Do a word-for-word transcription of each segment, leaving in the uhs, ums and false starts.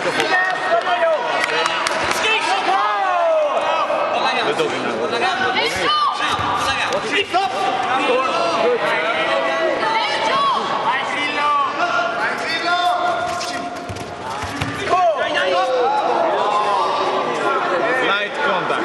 το φοβάμαι. Δεν το δίνω. Light contact.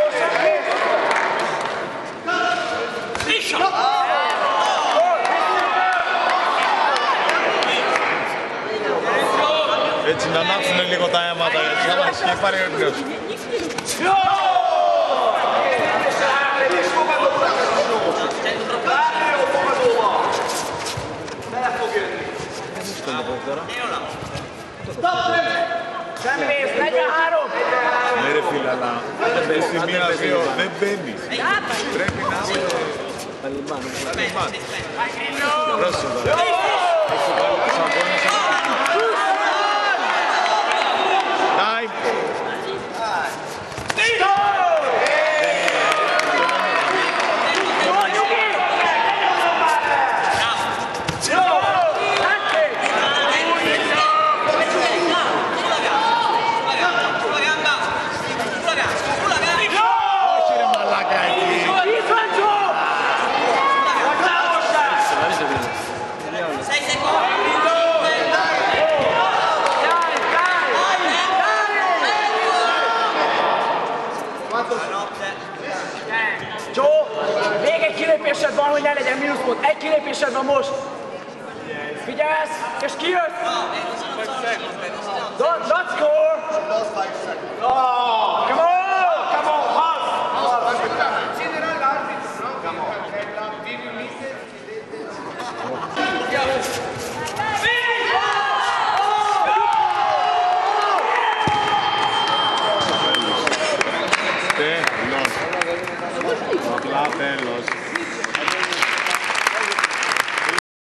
Έτσι να ανάψουν λίγο τα αίματα γιατί θα μας έχει πάρει έπλειος. Ναι ρε φίλε, αλλά στη μία δύο δεν μπαίνεις. Πρέπει να είσαι... Ταλιμπάν. Πρόσεχε τώρα. Joe, még egy kilépésed van, hogy ne legyen mínuszpont. Egy kilépésed van most. Figyelsz, és kijössz. Don't, don't score. Oh, come on.